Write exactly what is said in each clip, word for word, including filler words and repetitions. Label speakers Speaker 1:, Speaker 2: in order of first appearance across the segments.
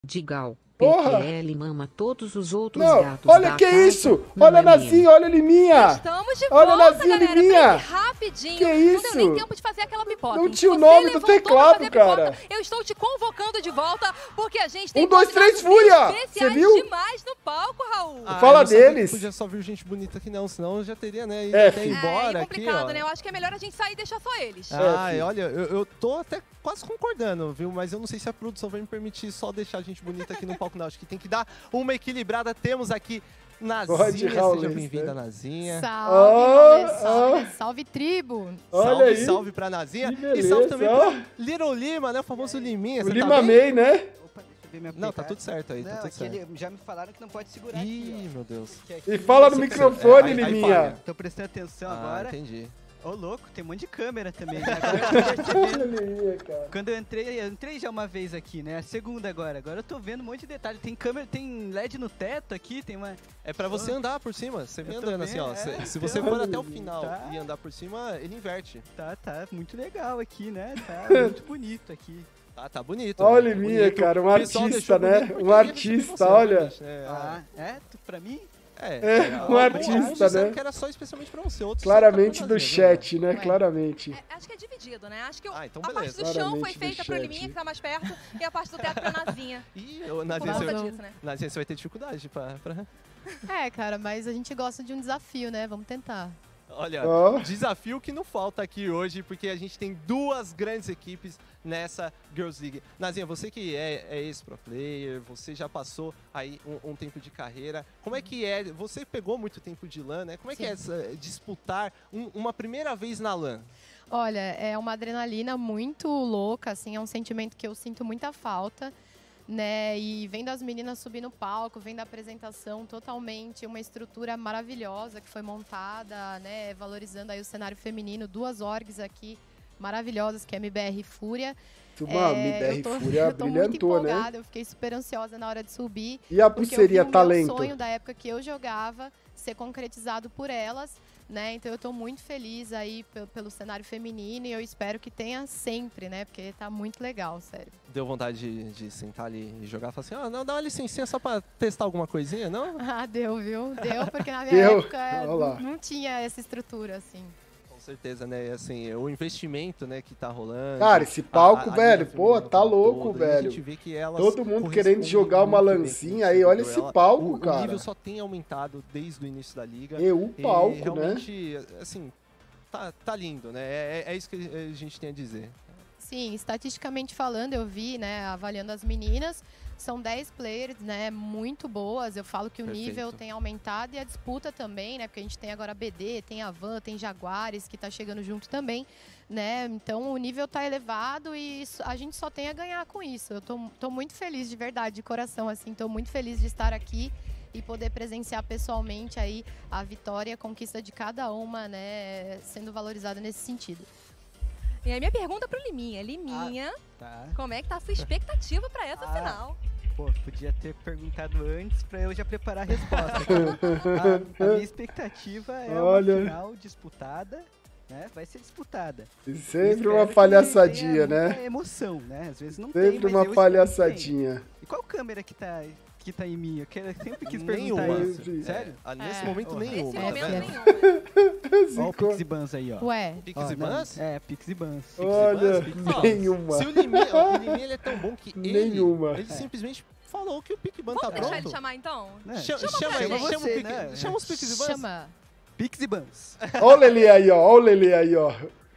Speaker 1: Digal,
Speaker 2: Porra!
Speaker 1: P Q L mama todos os outros
Speaker 2: Não,
Speaker 1: gatos
Speaker 2: olha
Speaker 1: da
Speaker 2: que
Speaker 1: casa,
Speaker 2: isso!
Speaker 1: não
Speaker 2: Olha
Speaker 1: é
Speaker 2: a Nazinha,
Speaker 1: mesmo?
Speaker 2: olha a Liminha!
Speaker 3: Estamos de
Speaker 2: Olha a
Speaker 3: volta,
Speaker 2: Nazinha,
Speaker 3: galera,
Speaker 2: Liminha!
Speaker 3: bem rapidinho.
Speaker 2: Que
Speaker 3: Não
Speaker 2: isso?
Speaker 3: deu nem tempo de fazer aquela pipoca.
Speaker 2: Não tinha o
Speaker 3: Você
Speaker 2: nome do
Speaker 3: levantou pra
Speaker 2: teclado,
Speaker 3: fazer a pipoca,
Speaker 2: cara.
Speaker 3: Eu estou te convocando de volta, porque a gente tem
Speaker 2: Um, dois, três, Fúria!
Speaker 3: especiais
Speaker 2: Você viu?
Speaker 3: demais no palco, Raul.
Speaker 2: Ah, Fala
Speaker 4: eu não sabia que
Speaker 2: deles.
Speaker 4: Podia só vir gente bonita aqui não, senão eu já teria, né, ido
Speaker 2: É,
Speaker 4: até
Speaker 2: filho.
Speaker 4: embora
Speaker 3: é, é
Speaker 4: aqui,
Speaker 3: complicado,
Speaker 4: ó.
Speaker 3: né? Eu acho que é melhor a gente sair e deixar só eles.
Speaker 4: Ah,
Speaker 2: filho.
Speaker 4: olha, eu, eu tô até quase concordando, viu? Mas eu não sei se a produção vai me permitir só deixar a gente bonita aqui no palco, não. Acho que tem que dar uma equilibrada. Temos aqui Nazinha,
Speaker 2: Pode,
Speaker 4: seja
Speaker 2: Raulês,
Speaker 4: bem-vinda,
Speaker 2: né?
Speaker 4: Nazinha.
Speaker 5: Salve,
Speaker 2: Oh,
Speaker 5: Raulê, salve,
Speaker 2: oh.
Speaker 5: salve tribo.
Speaker 2: Olha
Speaker 4: salve,
Speaker 2: aí.
Speaker 4: salve pra Nazinha.
Speaker 2: Que
Speaker 4: E salve
Speaker 2: beleza,
Speaker 4: também
Speaker 2: ó.
Speaker 4: pro Little Lima, né? O famoso Liminha.
Speaker 2: O
Speaker 4: Você
Speaker 2: Lima
Speaker 4: tá bem?
Speaker 2: May, né?
Speaker 6: Opa, deixa eu ver minha
Speaker 4: Não, tá
Speaker 6: aplicada.
Speaker 4: tudo certo aí,
Speaker 6: Não,
Speaker 4: tá tudo
Speaker 6: é que
Speaker 4: certo.
Speaker 6: ele- já me falaram que não pode segurar
Speaker 4: Ih,
Speaker 6: aqui,
Speaker 4: meu Deus.
Speaker 6: ó. Que aqui-
Speaker 2: E fala no
Speaker 4: Você-
Speaker 2: microfone,
Speaker 4: aí- aí
Speaker 2: Liminha.
Speaker 4: falha.
Speaker 6: Tô prestando atenção
Speaker 4: Ah,
Speaker 6: agora.
Speaker 4: entendi.
Speaker 6: Ô, louco, tem um monte de câmera também. Né? Agora eu tô percebendo.
Speaker 2: Olha, Liminha, cara.
Speaker 6: Quando eu entrei, eu entrei já uma vez aqui, né? A segunda agora. Agora eu tô vendo um monte de detalhe. Tem câmera, tem L E D no teto aqui, tem uma...
Speaker 4: É pra você andar por cima, você vem
Speaker 6: Eu tô
Speaker 4: andando assim, ó.
Speaker 6: vendo,
Speaker 4: Se,
Speaker 6: é,
Speaker 4: se você
Speaker 6: então.
Speaker 4: for até o final
Speaker 6: Tá.
Speaker 4: e andar por cima, ele inverte.
Speaker 6: Tá, tá muito legal aqui, né? Tá muito bonito aqui.
Speaker 4: Tá, tá bonito.
Speaker 2: Olha,
Speaker 4: né?
Speaker 2: Liminha,
Speaker 4: Bonito.
Speaker 2: cara, um
Speaker 4: O pessoal
Speaker 2: artista,
Speaker 4: deixou
Speaker 2: né?
Speaker 4: bonito porque
Speaker 2: Um
Speaker 4: ninguém percebeu
Speaker 2: artista,
Speaker 4: você,
Speaker 2: olha.
Speaker 4: realmente, né?
Speaker 6: Ah, é? Tu- Pra mim?
Speaker 4: É,
Speaker 2: É, um
Speaker 4: alguns-
Speaker 2: artista,
Speaker 4: alguns disseram
Speaker 2: né?
Speaker 4: que era só especialmente pra você, outros
Speaker 2: Claramente
Speaker 4: só
Speaker 2: do
Speaker 4: pra
Speaker 2: chat, né?
Speaker 3: Ué.
Speaker 2: Claramente.
Speaker 3: É, acho que é dividido, né? Acho que o-
Speaker 4: Ah, então
Speaker 3: a parte
Speaker 4: beleza.
Speaker 3: do chão foi
Speaker 2: Claramente do
Speaker 3: feita pro
Speaker 2: chat.
Speaker 3: Liminha, que tá mais perto, e a parte do teto pra Nazinha.
Speaker 4: Ih, ô,
Speaker 3: Por
Speaker 4: Nazinha,
Speaker 3: causa
Speaker 4: você,
Speaker 3: disso, né?
Speaker 4: Nazinha, você vai ter dificuldade pra... pra...
Speaker 5: É, cara, mas a gente gosta de um desafio, né? Vamos tentar.
Speaker 4: Olha,
Speaker 2: Ó.
Speaker 4: desafio que não falta aqui hoje, porque a gente tem duas grandes equipes nessa Girls League. Nazinha, você que é, é ex-pro player, você já passou aí um, um tempo de carreira. Como é que é? Você pegou muito tempo de LAN, né? Como é que é
Speaker 5: Sim.
Speaker 4: essa, disputar um- uma primeira vez na LAN?
Speaker 5: Olha, é uma adrenalina muito louca, assim, é um sentimento que eu sinto muita falta, né? E vendo as meninas subir no palco, vendo a apresentação totalmente, uma estrutura maravilhosa que foi montada, né? Valorizando aí o cenário feminino, duas orgs aqui maravilhosas, que é M B R e Fúria.
Speaker 2: Uma
Speaker 5: É,
Speaker 2: M B R
Speaker 5: eu tô,
Speaker 2: Fúria
Speaker 5: eu tô muito
Speaker 2: brilhantou, né?
Speaker 5: empolgada, eu fiquei super ansiosa na hora de subir.
Speaker 2: E a
Speaker 5: Porque
Speaker 2: pulseirinha
Speaker 5: eu vi o
Speaker 2: talento?
Speaker 5: meu sonho da época que eu jogava ser concretizado por elas, né? Então eu tô muito feliz aí pelo, pelo cenário feminino e eu espero que tenha sempre, né? Porque tá muito legal, sério.
Speaker 4: Deu vontade de, de sentar ali e jogar? Falar assim, ah, não, dá uma licencinha só pra testar alguma coisinha, não?
Speaker 5: Ah, deu, viu? Deu, porque na minha
Speaker 2: Deu.
Speaker 5: época
Speaker 2: Olha lá.
Speaker 5: não, não tinha essa estrutura, assim.
Speaker 4: Com certeza, né? Assim, o investimento, né, que tá rolando.
Speaker 2: Cara, esse palco,
Speaker 4: a- a
Speaker 2: velho,
Speaker 4: liga
Speaker 2: pô,
Speaker 4: feminina
Speaker 2: tá
Speaker 4: como um
Speaker 2: louco,
Speaker 4: todo, e
Speaker 2: velho.
Speaker 4: A gente vê que elas
Speaker 2: Todo mundo querendo
Speaker 4: correspondem
Speaker 2: jogar uma
Speaker 4: muito bem
Speaker 2: lancinha
Speaker 4: com o
Speaker 2: aí, olha
Speaker 4: público.
Speaker 2: esse
Speaker 4: Ela-
Speaker 2: palco,
Speaker 4: o,
Speaker 2: cara.
Speaker 4: O nível só tem aumentado desde o início da liga.
Speaker 2: E o
Speaker 4: E
Speaker 2: palco, né?
Speaker 4: realmente, assim, tá, tá lindo, né? É, é isso que a gente tem a dizer.
Speaker 5: Sim, estatisticamente falando, eu vi, né, avaliando as meninas, são dez players, né, muito boas. Eu falo que o
Speaker 4: Perfeito.
Speaker 5: nível tem aumentado e a disputa também, né, porque a gente tem agora a B D, tem a Van, tem Jaguares, que tá chegando junto também, né, então o nível tá elevado e isso- a gente só tem a ganhar com isso. Eu tô, tô muito feliz, de verdade, de coração, assim, tô muito feliz de estar aqui e poder presenciar pessoalmente aí a vitória e a conquista de cada uma, né, sendo valorizada nesse sentido.
Speaker 3: E aí minha pergunta pro Liminha. Liminha,
Speaker 6: Tá.
Speaker 3: como é que tá a sua expectativa pra essa
Speaker 6: Ah.
Speaker 3: final?
Speaker 6: Pô, podia ter perguntado antes pra eu já preparar a resposta. a, a minha expectativa é
Speaker 2: Olha.
Speaker 6: uma final disputada, né? Vai ser disputada.
Speaker 2: E
Speaker 6: Eu
Speaker 2: sempre
Speaker 6: espero
Speaker 2: uma
Speaker 6: que
Speaker 2: palhaçadinha,
Speaker 6: tenha
Speaker 2: né?
Speaker 6: muita emoção, né? Às vezes não tem,
Speaker 2: Sempre
Speaker 6: mas
Speaker 2: uma
Speaker 6: eu espero que tenha.
Speaker 2: palhaçadinha.
Speaker 6: E qual câmera que tá, que tá em mim? Eu quero- eu sempre quis
Speaker 4: Nenhuma.
Speaker 6: perguntar isso.
Speaker 2: Sempre.
Speaker 6: Sério?
Speaker 4: Ah, nesse
Speaker 5: É.
Speaker 4: momento,
Speaker 6: Porra.
Speaker 4: nenhuma.
Speaker 3: Nesse
Speaker 4: tá
Speaker 3: momento
Speaker 4: vendo?
Speaker 3: nenhum.
Speaker 6: Ó o Pix e Bans aí, ó.
Speaker 5: Ué,
Speaker 4: Pix
Speaker 6: Ó,
Speaker 4: e
Speaker 6: não,
Speaker 4: Bans?
Speaker 6: É, Pix e Bans.
Speaker 2: Olha,
Speaker 4: Ó,
Speaker 2: nenhuma.
Speaker 4: Se o Liminha, ó, o Liminha ele é tão bom que ele,
Speaker 2: Nenhuma.
Speaker 4: ele
Speaker 6: É.
Speaker 4: simplesmente falou que o Pickban tá
Speaker 3: Vamos deixar ele
Speaker 4: pronto.
Speaker 3: chamar então?
Speaker 6: Né?
Speaker 4: Chama,
Speaker 3: Chama
Speaker 4: chama,
Speaker 3: pra
Speaker 4: ele,
Speaker 3: gente.
Speaker 4: chama, o
Speaker 6: Você,
Speaker 4: Pick-
Speaker 6: né?
Speaker 4: chama os Pix e Bans.
Speaker 5: chama.
Speaker 6: Pix e Bans.
Speaker 2: Olha o Lelê aí, ó. Olha o Lelê aí, ó.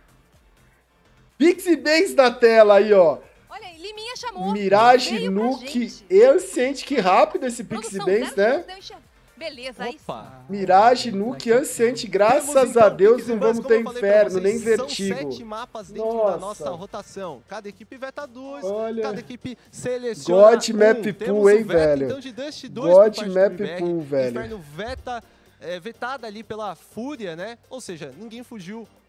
Speaker 2: Pixie Bens na tela aí, ó.
Speaker 3: Olha aí, Liminha chamou.
Speaker 2: Mirage,
Speaker 3: veio pra
Speaker 2: Nuke
Speaker 3: gente.
Speaker 2: e Ancient. Que rápido esse Pixie
Speaker 3: Produção,
Speaker 2: Bens,
Speaker 3: zero
Speaker 2: né?
Speaker 3: minutos, deu enxer- Beleza, aí sim.
Speaker 4: Opa.
Speaker 2: Mirage, Nuke e Ancient.
Speaker 4: Temos,
Speaker 2: Graças
Speaker 4: então,
Speaker 2: a Deus
Speaker 4: Pix e
Speaker 2: não
Speaker 4: Bans,
Speaker 2: vamos
Speaker 4: como
Speaker 2: ter
Speaker 4: eu falei pra
Speaker 2: inferno,
Speaker 4: vocês,
Speaker 2: nem
Speaker 4: São
Speaker 2: vertigo.
Speaker 4: sete mapas dentro
Speaker 2: Nossa.
Speaker 4: da nossa rotação. Cada equipe veta duas,
Speaker 2: Olha.
Speaker 4: cada equipe seleciona
Speaker 2: God
Speaker 4: um.
Speaker 2: Map
Speaker 4: Temos
Speaker 2: Pool,
Speaker 4: o
Speaker 2: hein,
Speaker 4: veto,
Speaker 2: velho?
Speaker 4: Então, de Dust dois
Speaker 2: God
Speaker 4: por parte do
Speaker 2: Map
Speaker 4: B R.
Speaker 2: Pool, velho.
Speaker 4: Inferno veta, é, vetada ali pela Fúria, né? Ou seja, ninguém fugiu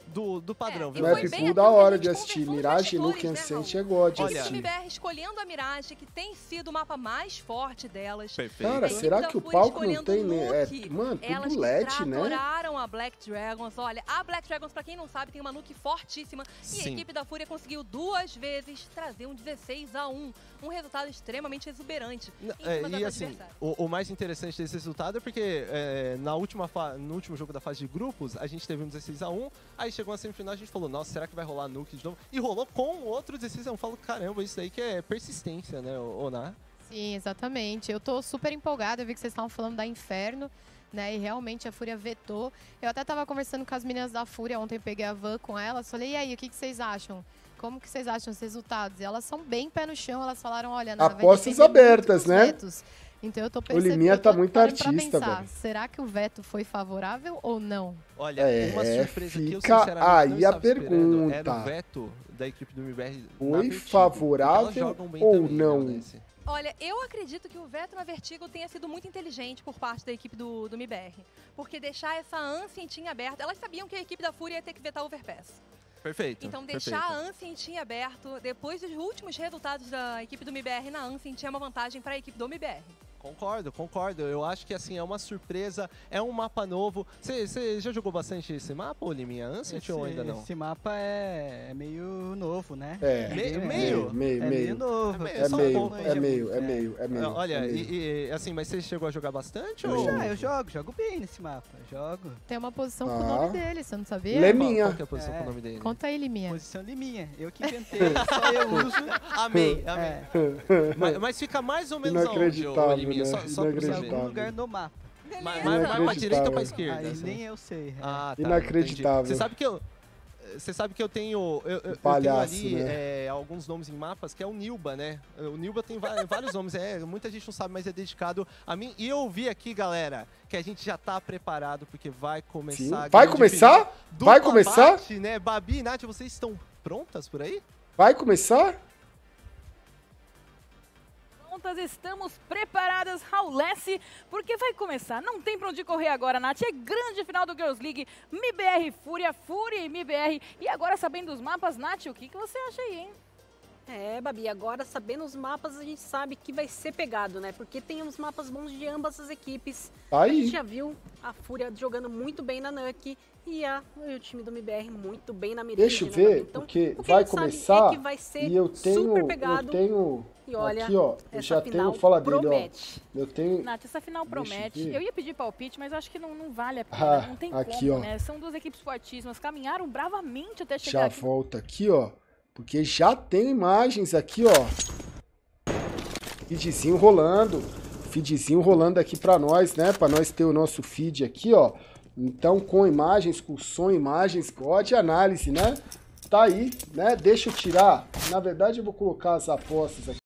Speaker 4: do, do padrão,
Speaker 3: É,
Speaker 4: viu?
Speaker 2: No
Speaker 3: e foi
Speaker 2: F
Speaker 3: bem
Speaker 2: Pool
Speaker 3: aquilo
Speaker 2: da
Speaker 3: que a
Speaker 2: hora
Speaker 3: gente
Speaker 2: de assistir.
Speaker 3: conversou nos
Speaker 2: Mirage,
Speaker 3: bastidores,
Speaker 2: Nuke,
Speaker 3: né,
Speaker 2: Ancient
Speaker 3: Raul?
Speaker 2: é god de
Speaker 3: A equipe do
Speaker 2: assistir.
Speaker 3: M B R escolhendo a Mirage, que tem sido o mapa mais forte delas.
Speaker 4: Perfeito.
Speaker 2: Cara,
Speaker 3: A equipe
Speaker 2: será
Speaker 3: da
Speaker 2: que o
Speaker 3: Fúria
Speaker 2: palco não
Speaker 3: escolhendo
Speaker 2: tem, né? É,
Speaker 3: Nuke.
Speaker 2: mano,
Speaker 3: Elas
Speaker 2: tudo
Speaker 3: que
Speaker 2: L E D, né?
Speaker 3: tratoraram a Black Dragons. Olha, a Black Dragons, pra quem não sabe, tem uma Nuke fortíssima. E
Speaker 4: Sim.
Speaker 3: a equipe da Fúria conseguiu duas vezes trazer um dezesseis a um. Um resultado extremamente exuberante. em
Speaker 4: É,
Speaker 3: cima das
Speaker 4: e assim,
Speaker 3: adversárias.
Speaker 4: o, o mais interessante desse resultado é porque é, na última fa- no último jogo da fase de grupos, a gente teve um dezesseis a um, aí chegou a semifinal, a gente falou, nossa, será que vai rolar Nuke de novo? E rolou com outro dezesseis a um. Eu falo, caramba, isso daí que é persistência, né, Oná?
Speaker 5: Sim, exatamente. Eu tô super empolgada, eu vi que vocês estavam falando da Inferno, né? E realmente a Fúria vetou. Eu até tava conversando com as meninas da Fúria ontem, peguei a van com elas, falei, e aí, o que, que vocês acham? Como que vocês acham os resultados? E elas são bem pé no chão, elas falaram, olha, Nana, vai
Speaker 2: Apostas
Speaker 5: depender muito
Speaker 2: abertas,
Speaker 5: dos
Speaker 2: né?
Speaker 5: vetos. Então eu tô percebendo,
Speaker 2: Liminha
Speaker 5: eu
Speaker 2: tá
Speaker 5: tô
Speaker 2: muito
Speaker 5: parando pra
Speaker 2: artista,
Speaker 5: pensar,
Speaker 2: velho.
Speaker 5: será que o veto foi favorável ou não?
Speaker 4: Olha,
Speaker 2: É,
Speaker 4: uma surpresa que eu
Speaker 2: fica
Speaker 4: sinceramente não
Speaker 2: aí a
Speaker 4: estava esperando era
Speaker 2: pergunta.
Speaker 4: o veto da equipe do M B R na
Speaker 2: Foi
Speaker 4: Vertigo,
Speaker 2: favorável
Speaker 4: porque elas jogam bem
Speaker 2: ou
Speaker 4: também, né,
Speaker 2: não?
Speaker 4: Alessi?
Speaker 3: Olha, eu acredito que o veto na Vertigo tenha sido muito inteligente por parte da equipe do, do M B R. Porque deixar essa Ancient em aberto, elas sabiam que a equipe da Fúria ia ter que vetar o Overpass.
Speaker 4: Perfeito.
Speaker 3: Então deixar
Speaker 4: perfeito.
Speaker 3: a Ancient em aberto, depois dos últimos resultados da equipe do M B R na Ancient, é uma vantagem para a equipe do M B R.
Speaker 4: Concordo, concordo. Eu acho que assim, é uma surpresa, é um mapa novo. Você já jogou bastante esse mapa, ô Liminha? Ancient
Speaker 6: Esse,
Speaker 4: ou ainda não?
Speaker 6: esse mapa é, é meio novo, né?
Speaker 2: É,
Speaker 4: Me-
Speaker 6: meio,
Speaker 4: meio?
Speaker 2: meio,
Speaker 6: É meio
Speaker 2: meio.
Speaker 6: novo.
Speaker 4: É meio,
Speaker 2: É
Speaker 4: só um
Speaker 2: meio,
Speaker 4: pouco,
Speaker 2: é meio, é meio, é meio.
Speaker 4: Olha,
Speaker 2: é meio.
Speaker 4: e, e, assim, mas você chegou a jogar bastante?
Speaker 2: Eu
Speaker 4: ou...
Speaker 2: já,
Speaker 6: Ah, eu jogo, jogo bem nesse mapa. Jogo.
Speaker 5: Tem uma posição com o
Speaker 2: Ah.
Speaker 5: nome dele, você não sabia?
Speaker 2: Lem-
Speaker 4: Qual,
Speaker 2: Liminha.
Speaker 4: qual que é a posição
Speaker 6: É.
Speaker 4: com o nome dele?
Speaker 5: Conta aí, Liminha.
Speaker 6: Posição Liminha. Eu que inventei, só eu uso.
Speaker 4: Amei, amei.
Speaker 6: É,
Speaker 4: Mas, mas fica mais ou menos aonde, ô, ô
Speaker 2: Inacreditável,
Speaker 4: Liminha?
Speaker 2: né?
Speaker 4: Só, só pra
Speaker 6: em
Speaker 4: saber.
Speaker 6: algum
Speaker 2: Inacreditável.
Speaker 6: lugar no mapa.
Speaker 4: Mas,
Speaker 3: Beleza.
Speaker 4: mas vai pra
Speaker 2: Inacreditável.
Speaker 4: direita ou pra esquerda?
Speaker 6: Aí
Speaker 4: assim?
Speaker 6: nem eu sei. é.
Speaker 4: Ah, tá,
Speaker 2: Inacreditável.
Speaker 4: entendi. Você sabe que eu... Você sabe que eu tenho, eu, eu- eu
Speaker 2: Palhaço,
Speaker 4: tenho ali
Speaker 2: né?
Speaker 4: é, alguns nomes em mapas, que é o Nilba, né? O Nilba tem va- vários nomes, é, muita gente não sabe, mas é dedicado a mim. E eu vi aqui, galera, que a gente já tá preparado, porque vai começar...
Speaker 2: Sim.
Speaker 4: a
Speaker 2: Vai
Speaker 4: grande
Speaker 2: começar?
Speaker 4: final. Dupla
Speaker 2: Vai começar?
Speaker 4: bate, né? Babi e Nath, vocês estão prontas por aí?
Speaker 2: Vai começar?
Speaker 7: Prontas, estamos preparadas, Raulessi, porque vai começar. Não tem pra onde correr agora, Nath. É grande final do Girls League. M B R Fúria, Fúria e M B R. E agora, sabendo os mapas, Nath, o que, que você acha aí, hein?
Speaker 8: É, Babi, agora sabendo os mapas a gente sabe que vai ser pegado, né? Porque tem uns mapas bons de ambas as equipes.
Speaker 2: Tá
Speaker 8: A gente
Speaker 2: aí.
Speaker 8: já viu a Fúria jogando muito bem na Nuke e, a, e o time do M B R muito bem na Mirage.
Speaker 2: Deixa eu
Speaker 8: né,
Speaker 2: ver,
Speaker 8: Babi? Então,
Speaker 2: porque
Speaker 8: o que a
Speaker 2: vai
Speaker 8: gente sabe
Speaker 2: começar
Speaker 8: é que vai ser
Speaker 2: e eu tenho,
Speaker 8: super
Speaker 2: eu
Speaker 8: pegado.
Speaker 2: tenho,
Speaker 8: E olha,
Speaker 2: aqui ó, eu
Speaker 8: essa
Speaker 2: já
Speaker 8: final
Speaker 2: tenho, fala dele ó,
Speaker 8: promete.
Speaker 2: eu tenho,
Speaker 7: Nath, essa final
Speaker 2: Deixa eu
Speaker 7: promete.
Speaker 2: ver.
Speaker 7: Eu ia pedir palpite, mas eu acho que não, não vale a pena.
Speaker 2: Ah,
Speaker 7: não tem
Speaker 2: aqui,
Speaker 7: como,
Speaker 2: ó.
Speaker 7: né? São duas equipes fortíssimas. Caminharam bravamente até chegar
Speaker 2: já
Speaker 7: aqui.
Speaker 2: volta aqui ó, porque já tem imagens aqui ó, feedzinho rolando, feedzinho rolando aqui pra nós, né, pra nós ter o nosso feed aqui ó, então com imagens, com som, imagens, God análise, né, tá aí, né, deixa eu tirar, na verdade eu vou colocar as apostas aqui.